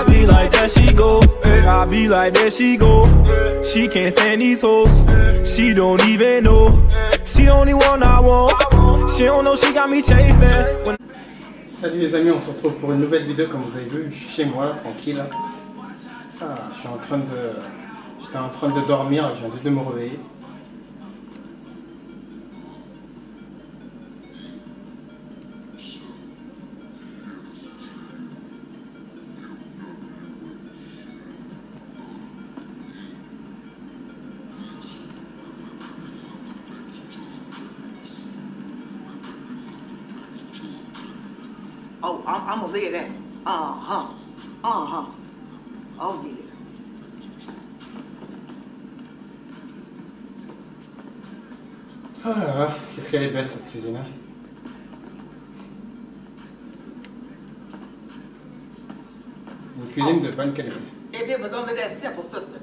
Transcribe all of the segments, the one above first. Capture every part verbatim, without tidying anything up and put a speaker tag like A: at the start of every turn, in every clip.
A: I be like that she go, I be like that she go. She can't stand these hoes, she don't even know. She the only one I want, she don't know she got me chasing.
B: Salut les amis, on se retrouve pour une nouvelle vidéo. Comme vous avez vu, je suis chez moi là, tranquille là. Ah, je suis en train de... J'étais en train de dormir, je viens juste de me réveiller.
C: Oh, I'm, I'm gonna look at that. Uh-huh. Uh-huh. Oh, yeah.
B: Ah là là, qu'est-ce qu'elle est belle cette cuisine. Hein. Une cuisine de bonne qualité.
C: If it was only that simple, sister.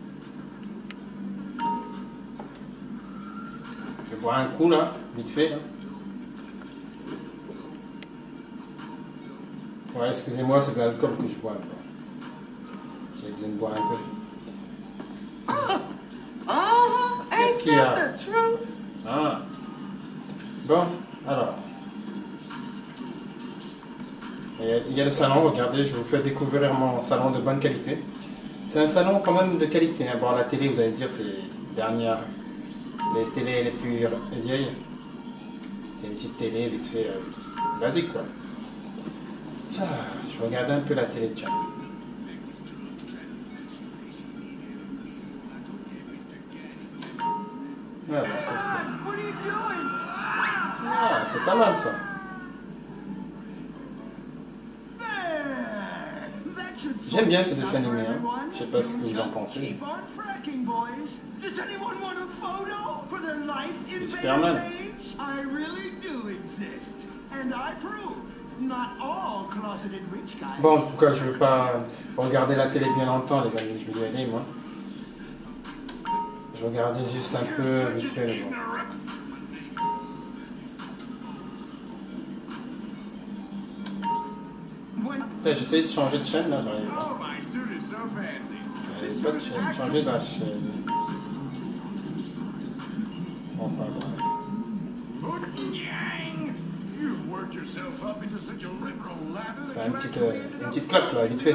B: Je vais boire un coup là, vite fait là. Ouais, excusez-moi, c'est de l'alcool que je bois. J'ai besoin de boire un peu.
C: Uh-huh.
B: Qu'est-ce qu'il y a?
C: Ain't that the truth?
B: Ah. Bon, alors. Il y, a, il y a le salon, regardez, je vous fais découvrir mon salon de bonne qualité. C'est un salon quand même de qualité. Hein. Bon, la télé, vous allez dire, c'est les dernières, les télés les plus vieilles. C'est une petite télé vite fait, euh, basique quoi. Ah, je regarde un peu la télé, tiens. Voilà, qu'est-ce qu'il y a? Ah, c'est pas mal ça. J'aime bien ce dessin animé, hein. Je sais pas ce que vous en pensez. C'est Superman. Bon, en tout cas, je ne veux pas regarder la télé bien longtemps, les amis. Je vais y aller, moi. Je regardais juste un peu vite fait, mais bon. J'essaie de changer de chaîne, là, j'arrive pas. J'arrive pas de chaîne, changer la chaîne. Bon, pas grave. Enfin, une, petite, euh, une petite claque, là, vite fait.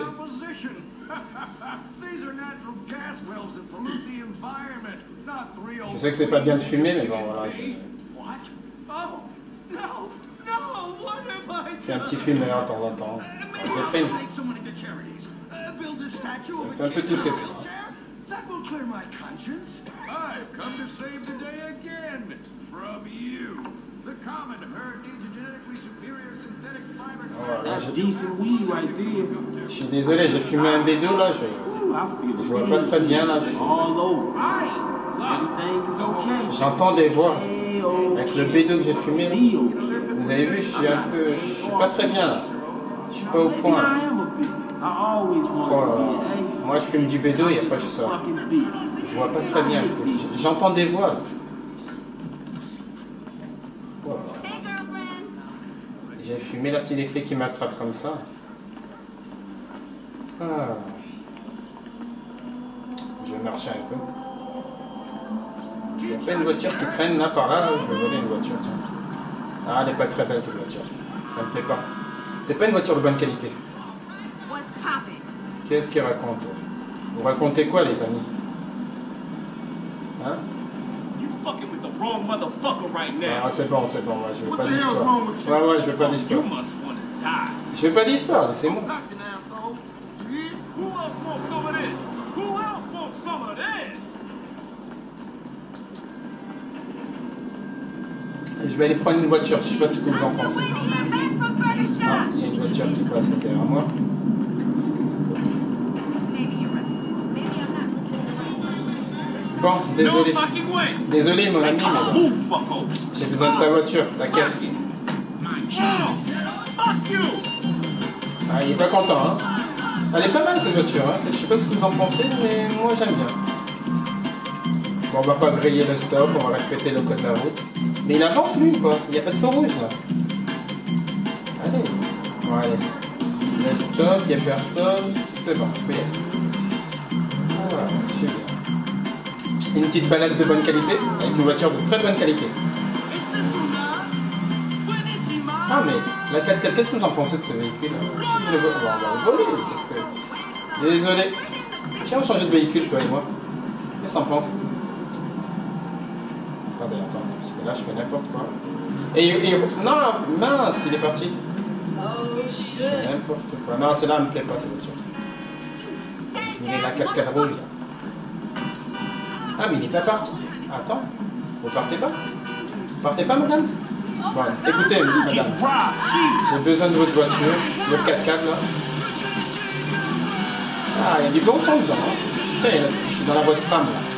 B: Je sais que c'est pas bien de fumer, mais bon, voilà. Je... Je suis un petit fumeur de temps en temps. Ça fait un peu tousser ça. Voilà, je... je suis désolé, j'ai fumé un B deux là, je je vois pas très bien là. Je... J'entends des voix avec le B deux que j'ai fumé. Vous avez vu, je suis un peu, je suis pas très bien là. Je suis pas au point. Là. Oh là là. Moi je fume du B deux, il n'y a pas que ça. Je vois pas très bien. J'entends des voix. Là. Oh là là. J'ai fumé là, c'est les flics qui m'attrapent comme ça. Ah. Je vais marcher un peu. Il n'y a pas une voiture qui traîne là par là, je vais voler une voiture, tiens. Ah, elle n'est pas très belle cette voiture, ça me plaît pas. C'est pas une voiture de bonne qualité. Qu'est-ce qu'il raconte? Vous racontez quoi les amis? Hein? Ah c'est bon, c'est bon, ouais, je veux pas d'histoire. Ouais, ouais, je veux pas d'histoire. Je veux pas d'histoire, laissez-moi. Je vais aller prendre une voiture, je sais pas ce que vous en pensez. Ah, il y a une voiture qui passe derrière moi. Bon, désolé. Désolé mon ami, mais j'ai besoin de ta voiture, ta caisse. Ah, il est pas content, hein. Elle est pas mal cette voiture, hein. Je sais pas ce que vous en pensez, mais moi j'aime bien. Bon, on va pas griller le stop, on va respecter le code de la route. Mais il avance lui, quoi. Il n'y a pas de feu rouge là. Allez. Bon, allez. Stop, il n'y a personne. C'est bon, je peux y aller. Voilà, je suis bien. Une petite balade de bonne qualité, avec une voiture de très bonne qualité. Ah mais, la quatre quatre, qu'est-ce que vous en pensez de ce véhicule? Si je le vois, on va le voler, qu'est-ce que... Désolé. Si on changeait de véhicule, toi et moi, qu'est-ce que t'en penses? Attendez, attendez, parce que là je fais n'importe quoi. Et, et... Non, mince, il est parti. Je fais n'importe quoi. Non, celle-là, elle me plaît pas, cette voiture. Je voulais la quatre quatre rouge. Ah, mais il n'est pas parti. Attends, vous partez pas? Vous partez pas, madame? Bon, écoutez, madame, j'ai besoin de votre voiture, votre quatre quatre là. Ah, il y a du bon sang dedans. Hein. Tiens, je suis dans la boîte femme là.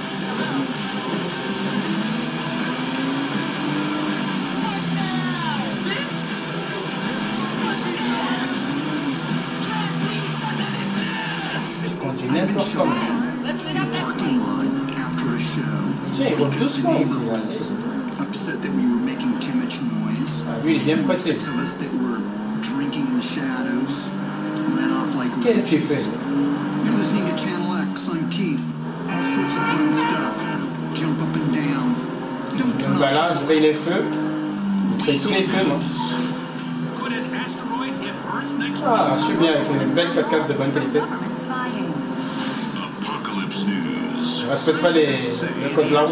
B: Je conduis n'importe comment. Tiens, il roule doucement ici là. Ah, lui, il est bien pressé. Qu'est-ce qu'il fait? Je me balade, je paye les feux. Je paye tous les feux, moi. Ah, je suis bien avec une belle quatre quatre de bonne qualité. Je ne respecte pas les, le code de la route.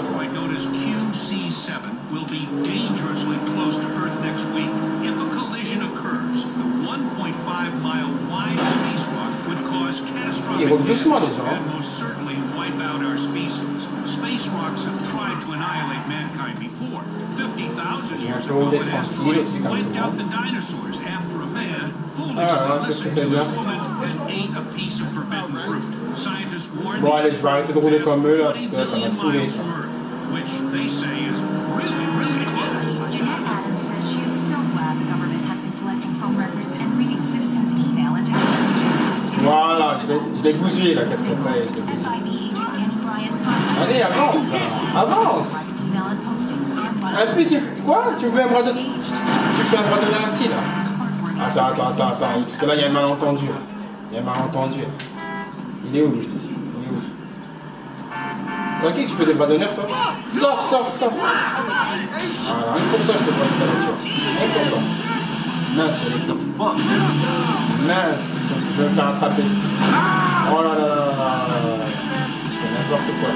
B: Will be dangerously close to Earth next week. If a collision occurs, the one point five mile wide space rock would cause catastrophic damage and most certainly wipe out our species. Space rocks have tried to annihilate mankind before. fifty thousand years ago, an asteroid wiped out the dinosaurs after a man foolishly listened to his woman and ate a piece of forbidden fruit. Scientists warned bon, allez, je vais arrêter de rouler comme eux là, parce que là, ça va se fouler.
C: Which they say is really, really close.
D: Jeanette Adams says she is so glad the government has been collecting phone records and reading citizens' email and text messages.
B: Voilà, je l'ai bousillé la quatre quatre, ça y est, je l'ai bousillé. Allez, avance là, avance. En plus, quoi? Tu veux un bras de... Tu fais un bras d'honneur à qui là? Attends, attends, attends, attends, parce que là il y a un malentendu. Il y a un malentendu. Il est où lui? C'est à qui que tu fais des bras d'honneur, toi? Sors, sors, sors! Voilà, rien pour ça, je te vois avec la voiture. Rien pour ça. Mince, il y a des flics. Mince, parce que je vais me faire attraper. Oh là là là là là là. Je fais n'importe quoi.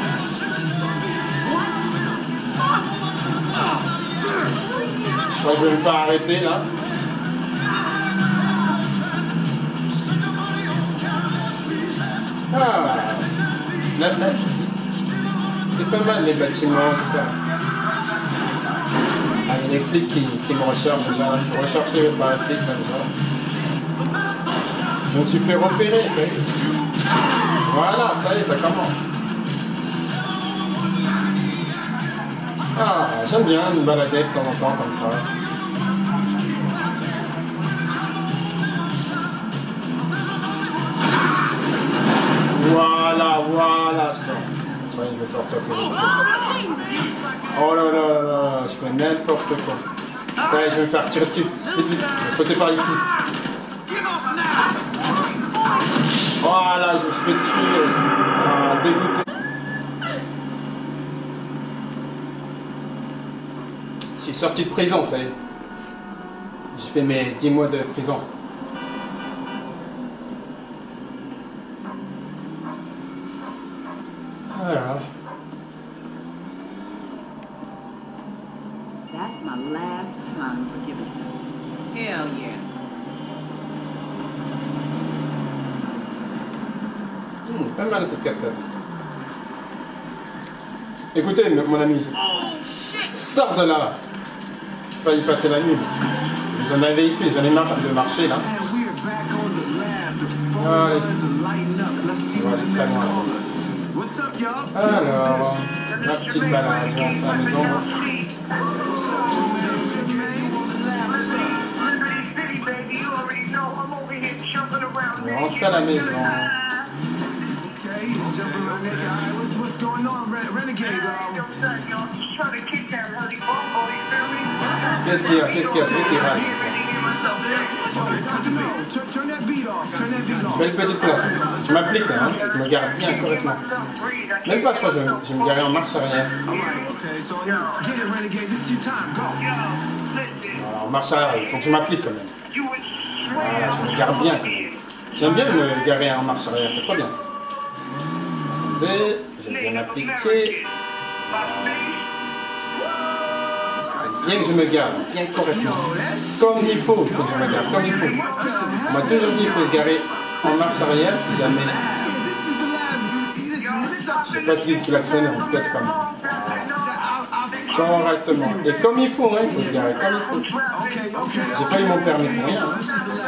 B: Je crois que je vais me faire arrêter, là. Ah! La place. C'est pas mal les bâtiments, tout ça. Ah, il y a des flics qui, qui me recherchent déjà. Je suis recherché par les flics là déjà. Je me suis fait repérer, ça y est. Voilà, ça y est, ça commence. Ah, j'aime bien me balader de temps en temps comme ça. Voilà, voilà, je pense. Je vais sortir de ce véhicule. Oh là là là là, je fais n'importe quoi. Ça y est, je vais me faire tirer dessus. Vite, vite, je vais sauter par ici. Voilà, je me suis fait tuer. Ah, dégoûté. Je suis sorti de prison, ça y est. J'ai fait mes dix mois de prison. Voilà.
E: That's my last time forgiving him. Hell yeah.
B: Mmh, pas mal cette quatre quatre. Écoutez, mon ami. Sors de là. Je vais pas y passer la nuit. J'en ai un véhicule, j'en ai marre de marcher là. Allez. Ouais, c'est très loin. Alors, la petite balade, je rentre à la maison. Je rentre à la maison. Qu'est-ce qu'il y a? Qu'est-ce qu'il y a? C'est qui qui râle? Je mets une petite place. Je m'applique là, hein. Je me gare bien correctement. Même pas, je crois que je, je vais me garer en marche arrière. Voilà, en marche arrière, il faut que je m'applique quand même. Voilà, je me gare bien quand même. J'aime bien me garer en marche arrière, c'est trop bien. Attendez, j'ai bien appliqué. Bien que je me gare, bien correctement. Comme il faut, il faut que je me gare, comme il faut. On m'a toujours dit qu'il faut se garer en marche arrière si jamais. Je sais pas si il klaxonne, en tout cas c'est pas moi. Correctement. Et comme il faut, hein, il faut se garer comme il faut. J'ai pas eu mon permis pour rien. Hein.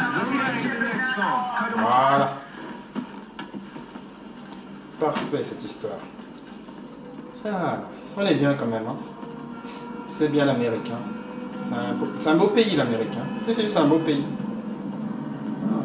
B: Voilà. Parfait cette histoire. Ah, on est bien quand même. Hein. C'est bien l'Amérique. Hein. C'est un, beau, un beau pays l'Amérique. Hein. Si, si, c'est un beau pays. Ah.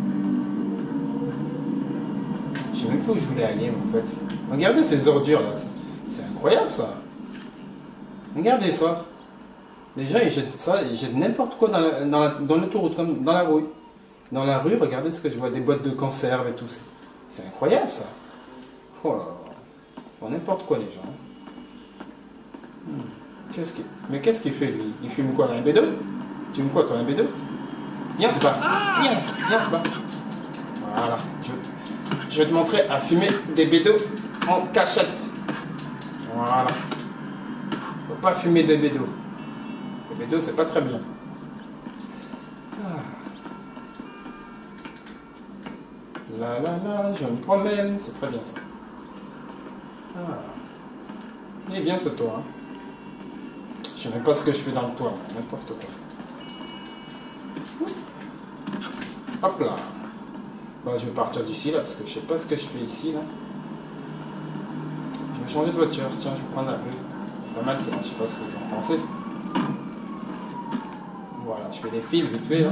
B: Je sais même pas où je voulais aller en fait. Regardez ces ordures là. C'est incroyable ça. Regardez ça. Les gens ils jettent ça, ils jettent n'importe quoi dans la, dans la, dans l'autoroute, comme dans la rue. Dans la rue, regardez ce que je vois, des boîtes de conserve et tout. C'est incroyable ça. Oh là là. Bon, n'importe quoi les gens. Hmm. Qu'est-ce qu'il... Mais qu'est-ce qu'il fait lui? Il fume quoi dans un B deux? Tu fumes quoi toi, un B deux? Viens, on se bat. Viens, viens, on se bat. Voilà. Je, je vais te montrer à fumer des B deux en cachette. Voilà. Faut pas fumer des B deux. Les B deux, c'est pas très bien. Ah. Là, là, là, je me promène. C'est très bien ça. Ah. Il est bien ce toit. Hein. Je sais même pas ce que je fais dans le toit. N'importe quoi. Hop là. Bah, je vais partir d'ici là parce que je sais pas ce que je fais ici là. Je vais changer de voiture. Tiens, je vais prendre la rue. Pas mal ça. Je sais pas ce que vous en pensez. Voilà, je fais les fils vite fait là.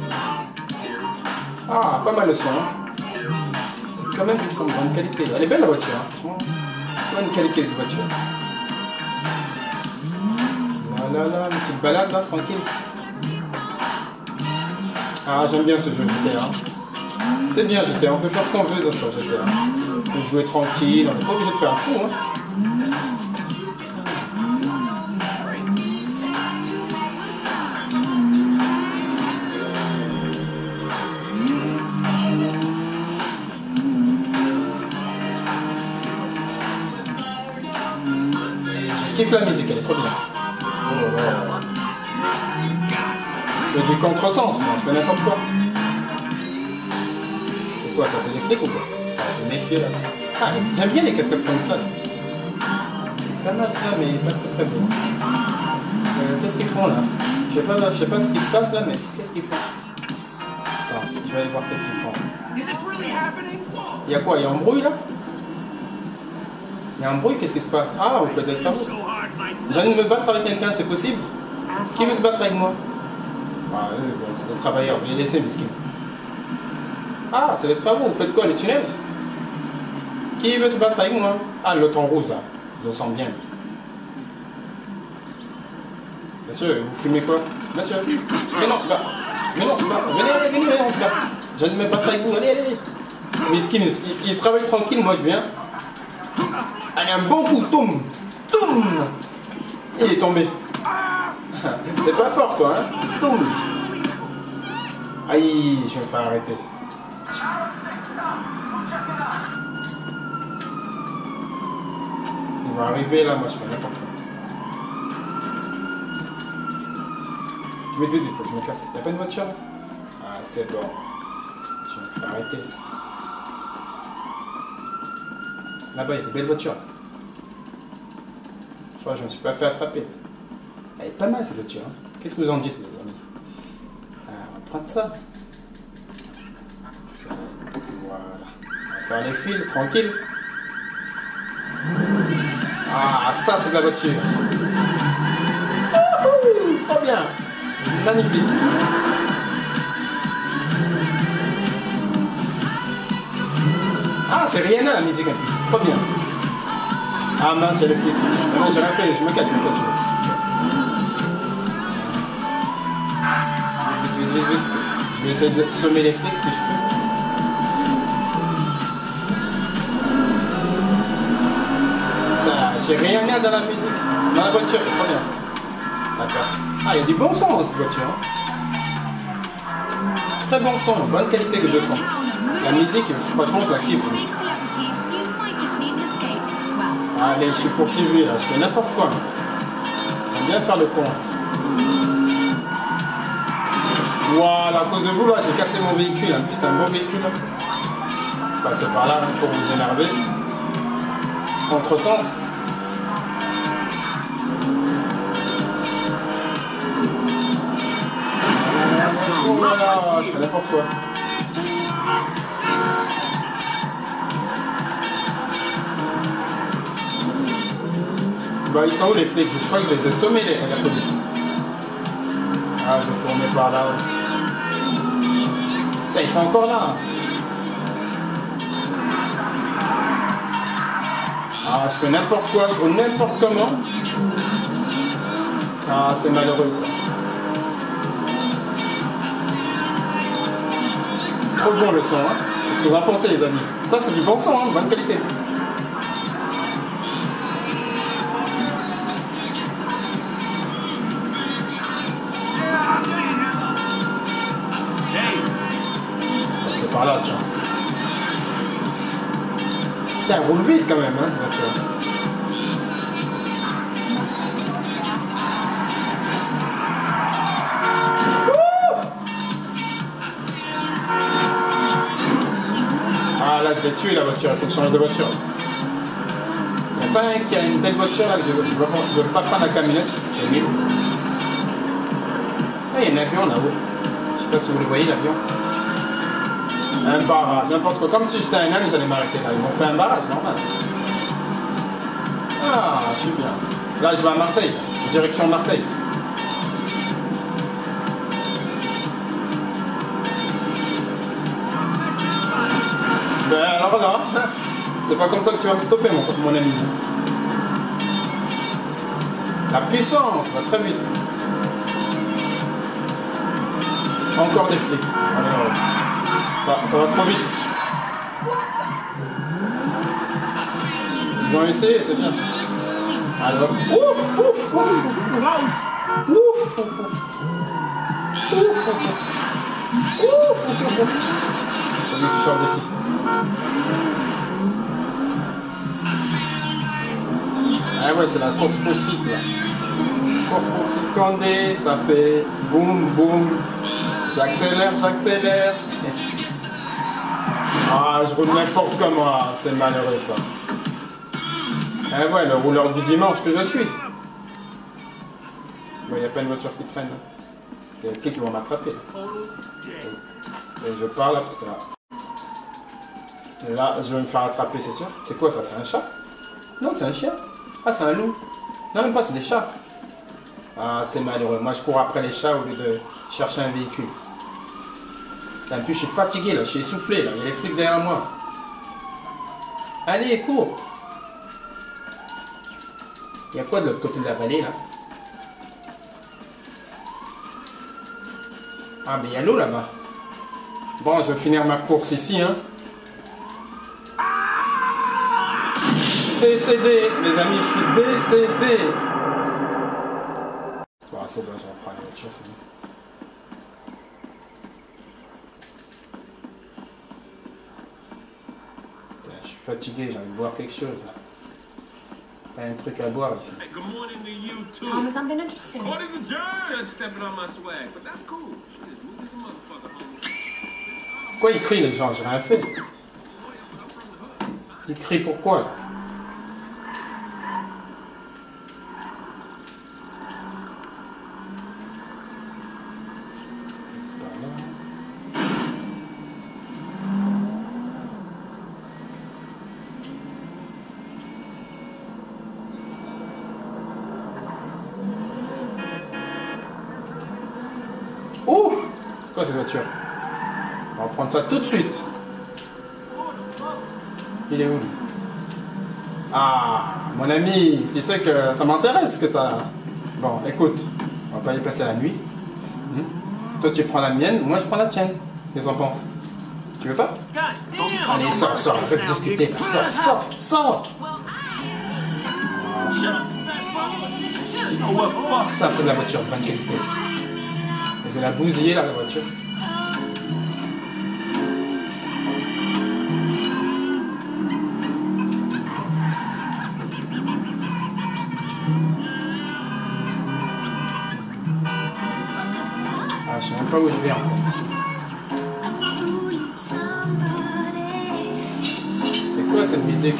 B: Ah, pas mal le son. Hein. C'est quand même du son de bonne qualité. Elle est belle la voiture. Hein. Franchement, bonne qualité de voiture. Là là là, une petite balade là, tranquille. Ah, j'aime bien ce jeu G T A. C'est bien G T A, on peut faire ce qu'on veut dans ce G T A. On peut jouer tranquille, on n'est pas obligé de faire un fou. Hein. Je kiffe la musique, elle est trop bien. Oh là là. Je fais du contresens, moi, je fais n'importe quoi. C'est quoi ça? C'est des flics ou quoi? Enfin, je vais méfier là. Ah, j'aime bien les quatre-quatre comme ça. Pas mal ça, mais pas très très beau. Euh, qu'est-ce qu'ils font là? Je sais pas, je sais pas ce qui se passe là, mais qu'est-ce qu'ils font? Attends, je vais aller voir qu'est-ce qu'ils font. Il y a quoi? Il y a embrouille là? Il y a un bruit, qu'est-ce qui se passe? Ah, vous faites des travaux. J'ai envie de me battre avec quelqu'un, c'est possible? Qui veut se battre avec moi? Ah, eux, bon, c'est des travailleurs, je vais les laisser, miskin. Ah, c'est des travaux, vous faites quoi, les tunnels? Qui veut se battre avec moi? Ah, l'autre en rouge, là. Je le sens bien. Monsieur, vous fumez quoi? Monsieur, mais non, c'est pas. Mais non, c'est pas. Venez, allez, venez, venez, on se bat. J'ai envie de me battre avec vous, allez, allez. Miskin, il, il travaille tranquille, moi je viens. Allez, un bon coup, toum, toum. Et il est tombé. T'es pas fort, toi, hein? Toum. Aïe, je vais me faire arrêter. Il va arriver là, moi je fais n'importe quoi. Vite, vite, vite, faut que je me casse. Y'a pas une voiture là? Ah, c'est bon. Je vais me faire arrêter. Là-bas, il y a des belles voitures. Je crois que je ne me suis pas fait attraper. Elle est pas mal cette voiture. Hein. Qu'est-ce que vous en dites, les amis? Ah, on va prendre ça. Voilà. On va faire les fils, tranquille. Ah, ça, c'est de la voiture. Wouhou, trop bien. Magnifique. Ah, c'est Rihanna la musique en plus. Trop bien. Ah mince, il y a les flics. Ah, non, j'ai rien fait, je me cache, je me cache. Vite, vite, vite, vite. Je vais essayer de semer les flics si je peux. Ah, j'ai rien mis dans la musique. Dans la voiture, c'est trop bien. D'accord. Ah, il y a du bon son dans cette voiture. Hein. Très bon son, bonne qualité de son. La musique, franchement, je la kiffe. Allez, je suis poursuivi là, je fais n'importe quoi. J'aime bien faire le con. Voilà, à cause de vous là, j'ai cassé mon véhicule. En plus, c'est un beau véhicule. Passez par là hein, pour vous énerver. Contresens. Oh là là, je fais n'importe quoi. Bah, ils sont où les flics? Je crois que je les ai sommés, les, la police. Ah, je vais tourner par là. Putain, ils sont encore là. Ah, je fais n'importe quoi, je roule n'importe comment. Ah, c'est malheureux ça. Trop bon le son, hein. Qu'est-ce que vous en pensez, les amis? Ça, c'est du bon son, hein, bonne qualité. C'est par là, tiens. Putain, elle roule vite quand même, hein, cette voiture. Ah là, je vais tuer la voiture, il faut que je change de voiture. Il n'y a pas un qui a une belle voiture là que je ne veux pas prendre la camionnette parce que c'est nul. Ah, il y a un avion là-haut. Je sais pas si vous le voyez, l'avion. Un barrage, n'importe quoi. Comme si j'étais un homme, j'allais m'arrêter là. Ils m'ont fait un barrage, normal. Ah, je suis bien. Là, je vais à Marseille, direction Marseille. Ben alors là, c'est pas comme ça que tu vas me stopper, mon, mon ami. La puissance va très vite. Encore des flics. Allez, voilà. Ça, ça va trop vite. Ils ont essayé, c'est bien. Allez hop. Ouf, ouf, ouf. Ouf, ouf, ouf. Ouf, ouf, ouf. Ouf, ouf, ouf. Faut que tu sors d'ici. Ah ouais, c'est la course possible. Course possible Condé, ça fait boum, boum. J'accélère, j'accélère. Ah, je roule n'importe comment, c'est malheureux ça. Eh ouais, le rouleur du dimanche que je suis. Bon, il n'y a pas une voiture qui traîne. Hein. Parce qu'il y a les flics qui vont m'attraper. Et je pars là parce que là. Là, je vais me faire attraper, c'est sûr. C'est quoi ça? C'est un chat? Non, c'est un chien. Ah, c'est un loup. Non, même pas, c'est des chats. Ah, c'est malheureux. Moi, je cours après les chats au lieu de chercher un véhicule. En plus, je suis fatigué là, je suis essoufflé là. Il y a les flics derrière moi. Allez, cours. Il y a quoi de l'autre côté de la vallée là? Ah, mais il y a l'eau là-bas. Bon, je vais finir ma course ici, hein. Décédé, mes amis, je suis décédé. Bon, c'est bon, je reprends la voiture, c'est bon. Putain, je suis fatigué, j'ai envie de boire quelque chose là. Pas un truc à boire ici.
F: Hey, good morning to you too.
D: Um, is something interesting?
F: What is the judge stepping on my swag? But that's cool. Shit, move this motherfucker home.
B: Pourquoi ils crient les gens? J'ai rien fait. Ils crient pourquoi là? Oh! C'est quoi cette voiture? On va prendre ça tout de suite. Il est où lui? Ah, mon ami, tu sais que ça m'intéresse que t'as. Bon, écoute, on va pas y passer la nuit. Hmm? Toi tu prends la mienne, moi je prends la tienne. Qu'est-ce que t'en penses? Tu veux pas? Allez, sors, sors, on peut discuter. Sors, sors, sors. Ça c'est de la voiture de bonne qualité. Je vais la bousiller là, la voiture. Ah, je sais même pas où je vais encore. C'est quoi cette musique?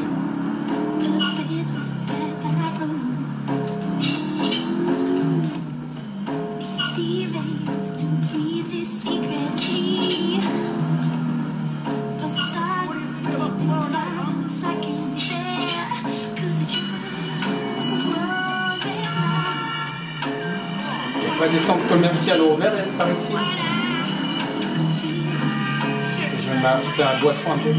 B: Pas des centres commerciaux ouverts par ici. Je vais m'acheter un boisson un peu.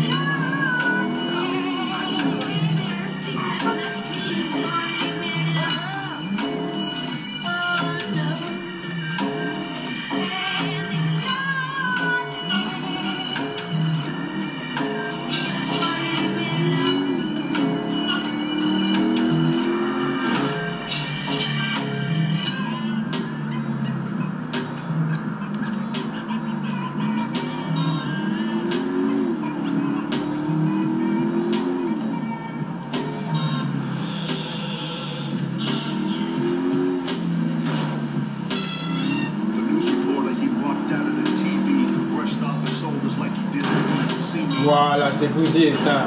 B: Voilà, je l'ai bousillé, putain.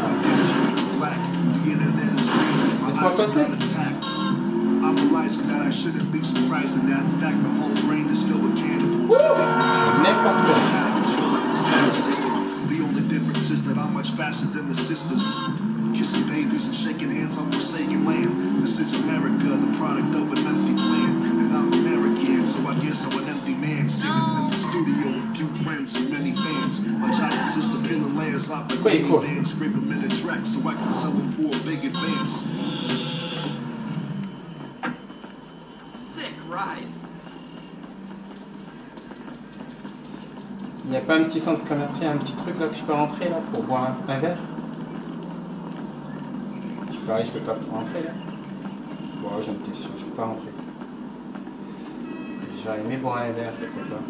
B: Laisse-moi passer. N'importe quoi.
G: Kissing babies and shaking hands on forsaken land. This is America, the product of an empty plan. And I'm American, so I guess I'm an empty man. Singing in the studio with few friends and many fans. My giant sister peeling layers off the
B: Wait, cool.
G: band, scrape them in the track so I can sell them for a big advance.
E: Sick ride.
B: Il n'y a pas un petit centre commercial, un petit truc là que je peux rentrer là pour boire un, un verre? Je parie, je peux pas rentrer là. Bon, j'en étais sûr, je peux pas rentrer. J'aurais aimé boire un verre quelque part.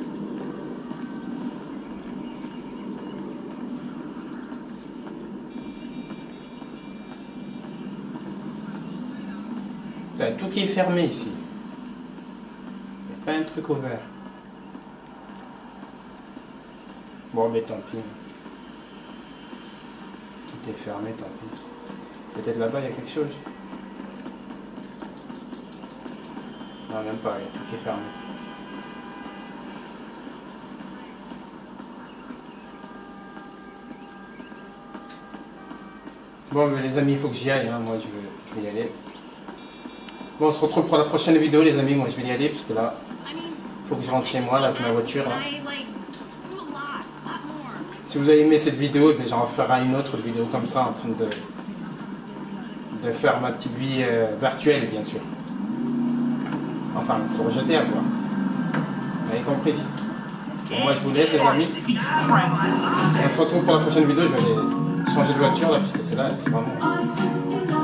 B: T'as tout qui est fermé ici. Il n'y a pas un truc ouvert. Bon, mais tant pis. Tout est fermé, tant pis. Peut-être là-bas, il y a quelque chose. Non, même pas, il y a tout qui est fermé. Bon, mais les amis, il faut que j'y aille. Hein. Moi, je vais, je vais y aller. Bon, on se retrouve pour la prochaine vidéo, les amis. Moi, je vais y aller, parce que là, il faut que je rentre chez moi, là, avec ma voiture. Là. Si vous avez aimé cette vidéo, ben, j'en ferai une autre vidéo comme ça, en train de, de faire ma petite vie euh, virtuelle, bien sûr. Enfin, sur G T A, quoi. Vous avez compris. Bon, moi, je vous laisse, les amis. Et on se retrouve pour la prochaine vidéo. Je vais aller changer de voiture, là, parce que c'est là, elle est vraiment...